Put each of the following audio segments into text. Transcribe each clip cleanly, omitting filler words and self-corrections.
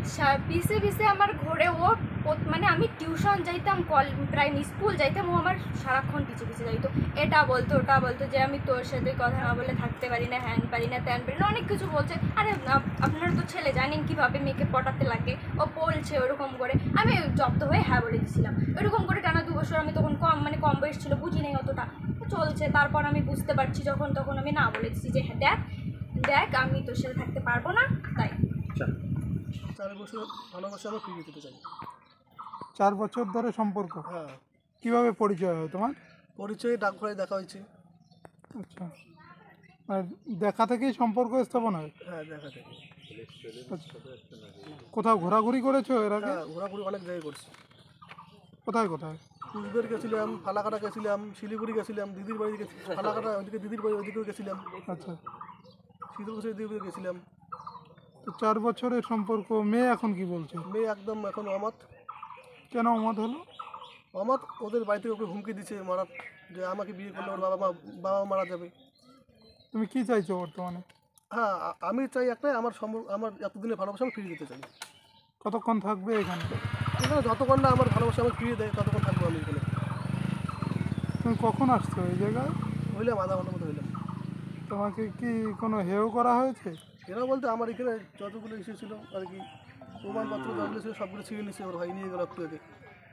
পিছে পিছে আমার ঘরে ও মানে আমি টিউশন যাইতাম প্রাইমারি স্কুল যাইতাম, ও আমার সারাক্ষণ পিছে পিছে যাইতো, এটা বলতো ওটা বলতো যে আমি তোর সাথে কথা না বলে থাকতে পারি না, হ্যান পারি না ত্যান পারি না, অনেক কিছু বলছে। আরে আপনারা তো ছেলে জানেন কীভাবে মেয়েকে পটাতে লাগে, ও বলছে ওরকম করে। আমি জব্দ হয়ে হ্যাঁ বলে দিয়েছিলাম। ওরকম করে টানা 2 বছর, আমি তখন কম বয়স ছিল, বুঝি নেই অতটা, চলছে। তারপর আমি বুঝতে পারছি তখন আমি না বলে দিচ্ছি যে হ্যাঁ দেখ আমি তোর সাথে থাকতে পারবো না, তাই। 4 বছর ভালোবাসা আমার ফিরিয়ে দিতে চাই। 4 বছর ধরে সম্পর্ক? হ্যাঁ। কিভাবে পরিচয় হয় তোমার? পরিচয়ে ডাকঘরে দেখা হয়েছে। আচ্ছা, আর দেখা থেকেই সম্পর্ক স্থাপন হয়? হ্যাঁ, দেখা থেকে। আচ্ছা, কোথাও ঘোরাঘুরি করেছো এর আগে? হ্যাঁ, ঘোরাঘুরি অনেক জায়গায় করছি। কোথায় কোথায়? কুচবিহার গেছিলাম, ফালাকাটা গেছিলাম, শিলিগুড়ি গেছিলাম, দিদির বাড়ি গেছি, ফালাকাটা ওইদিকে দিদির বাড়ি ওইদিকেও গেছিলাম, আচ্ছা, শীতলকুচির দিকে গেছিলাম। তো 4 বছরের সম্পর্ক, মেয়ে এখন কি বলছে? মেয়ে একদম এখন অমত। কেন অমত হলো? অমত, ওদের বাড়ি থেকে ওকে হুমকি দিচ্ছে মারার, যে আমাকে বিয়ে করলে ওর বাবা মারা যাবে। তুমি কি চাইছো বর্তমানে? হ্যাঁ, আমি চাই একটাই, আমার এতদিনের ভালোবাসা আমি ফিরিয়ে দিতে চাই। কতক্ষণ থাকবে এখানে? এখানে যতক্ষণ না আমার ভালোবাসা আমার ফিরিয়ে দেয় ততক্ষণ থাকবো আমি এখানে। তুমি কখন আসছো এই জায়গায়? হইলাম আধা ঘন্টার মতো হইলাম। তোমাকে কি কোনো হেয় করা হয়েছে? এরা বলতে আমার এখানে যতগুলো ইস্যু ছিল আর কি, প্রমাণপত্র যতগুলো ছিল সবগুলো ছিঁড়ে নিচ্ছে, ওর ভাই নিয়ে গেল একটু আগে।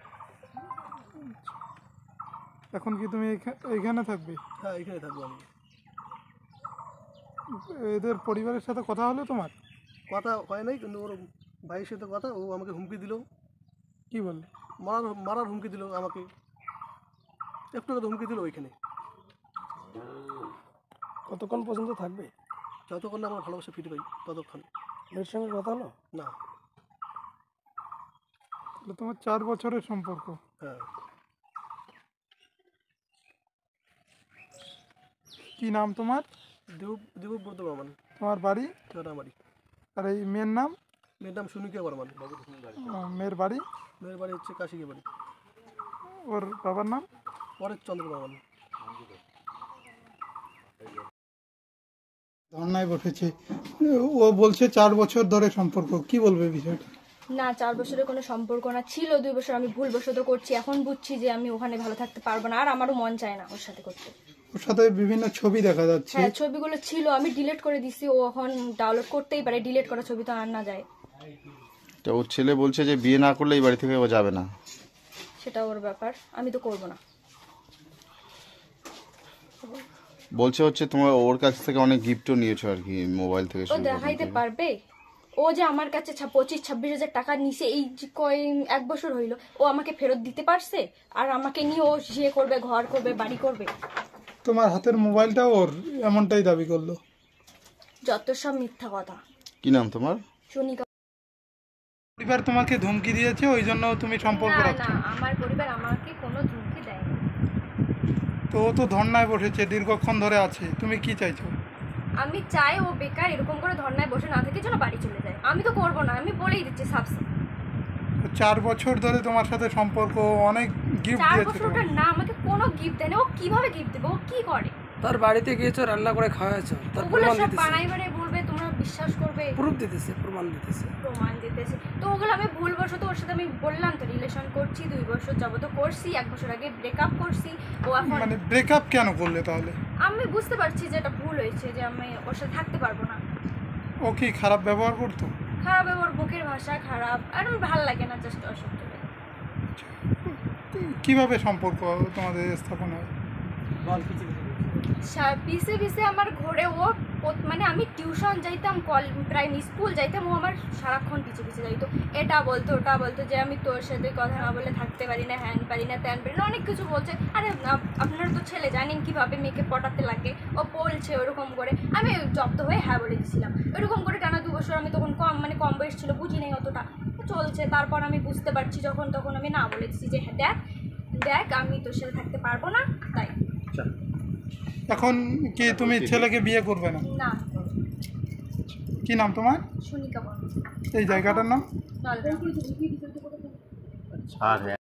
এখন কি তুমি এখানে থাকবে? হ্যাঁ, এখানে থাকবো আমি। এদের পরিবারের সাথে কথা হলো তোমার? কথা হয় নাই, কিন্তু ওর ভাইয়ের সাথে কথা, ও আমাকে হুমকি দিল। কি বললো? মারার হুমকি দিল আমাকে, একটু আগে হুমকি দিল ওইখানে। কতক্ষণ পর্যন্ত থাকবে? যতক্ষণ না আমার ভালোবাসা ফিরে পাই ততক্ষণ। মেয়ের সঙ্গে কথা হলো? না। তাহলে তোমার 4 বছরের সম্পর্ক? হ্যাঁ। কি নাম তোমার? দেবব্রত বর্মন। তোমার বাড়ি? জটামারি। আর এই মেয়ের নাম? মেয়ের নাম সুনিকা বর্মন। মেয়ের বাড়ি? মেয়ের বাড়ি হচ্ছে কাশিকে বাড়ি। ওর বাবার নাম? পরেশ চন্দ্র বর্মন। ধর্নায় বসেছে, ও বলছে 4 বছর ধরে সম্পর্ক, কি বলবে বিষয়টা? না, 4 বছরের কোনো সম্পর্ক না, ছিল 2 বছর। আমি ভুলবশত করছি, এখন বুঝছি যে আমি ওখানে ভালো থাকতে পারবো না, আর আমারও মন চায় না ওর সাথে করতে। ওর সাথে বিভিন্ন ছবি দেখা যাচ্ছে। হ্যাঁ, ছবিগুলো ছিল, আমি ডিলিট করে দিছি। ও এখন ডাউনলোড করতেই পারে, ডিলিট করা ছবি তো আর না যায়। তো ওর ছেলে বলছে যে বিয়ে না করলে এই বাড়ি থেকে ও যাবে না। সেটা ওর ব্যাপার, আমি তো করবো না। বলছে হচ্ছে তোমার ওর কাছ থেকে অনেক গিফটও নিয়েছো আর কি, মোবাইল থেকে ও শুরু করে। দেখাইতে পারবে? ও যে আমার কাছে 25-26 হাজার টাকা নিছে, এই যে 1 বছর হইলো, ও আমাকে ফেরত দিতে পারছে? আর আমাকে নিয়ে ও ইয়ে করবে, ঘর করবে, বাড়ি করবে? তোমার হাতের মোবাইলটা ওর, এমনটাই দাবি করলো। যত সব মিথ্যা কথা। কি নাম তোমার? সুনিকা। পরিবার তোমাকে ধমকি দিয়েছে, ওই জন্য তুমি সম্পর্ক না রাখছো? না, আমার পরিবার আমাকে কোনো ধমকি দেয়নি। তো ও তো ধর্নায় বসেছে, দীর্ঘক্ষণ ধরে আছে, তুমি কি চাইছো? আমি চাই ও বেকার এরকম করে ধর্নায় বসে না থেকে যেন বাড়ি চলে যায়। আমি তো করবো না, আমি বলেই দিচ্ছি সাবসে। 4 বছর ধরে তোমার সাথে সম্পর্ক, অনেক গিফট 4 দিয়েছে বছরটা না, আমাকে কোনো গিফট দেয় না। ও কিভাবে গিফট দেবে? ও কি করে? তার বাড়িতে গিয়েছো, রান্না করে খাওয়াছো, তার ওগুলো প্রমাণ সব দিতেছে, বানাই বানাই বলবে, তোমরা বিশ্বাস করবে? প্রুফ দিতেছে, প্রমাণ দিতেছে। প্রমাণ দিতেছে তো ওগুলো আমি ভুলবশত ওর সাথে, আমি বললাম তো রিলেশন করছি 2 বছর যাবত করছি, 1 বছর আগে ব্রেকআপ করছি। ও এখন মানে ব্রেকআপ কেন করলে তাহলে? আমি বুঝতে পারছি যে এটা ভুল হয়েছে, যে আমি ওর সাথে থাকতে পারবো না। ও কি খারাপ ব্যবহার করতো? খারাপ, ওর বুকের ভাষা খারাপ, আর আমার ভালো লাগে না, জাস্ট অসহ্য লাগে। কিভাবে সম্পর্ক তোমাদের স্থাপন হয়? পিছে পিছে আমার ঘরে ও মানে আমি টিউশন যাইতাম, প্রাইমারি স্কুল যাইতাম, ও আমার সারাক্ষণ পিছে পিছে যাইতো, এটা বলতো ওটা বলতো যে আমি তোর সাথে কথা না বলে থাকতে পারি না, হ্যান পারি না ত্যান পারি না, অনেক কিছু বলছে। আরে আপনারা তো ছেলে জানেন কীভাবে মেয়েকে পটাতে লাগে, ও বলছে ওরকম করে। আমি জব্দ হয়ে হ্যাঁ বলে দিয়েছিলাম। ওরকম করে টানা 2 বছর, আমি তখন কম বয়স ছিল, বুঝি নেই অতটা, চলছে। তারপর আমি বুঝতে পারছি তখন আমি না বলে দিচ্ছি যে হ্যাঁ দেখ আমি তোর সাথে থাকতে পারবো না, তাই। এখন কি তুমি ছেলেকে বিয়ে করবে না? না। কি নাম তোমার? সুনিকা বর্মন। এই জায়গাটার নাম? নলগ্রাম।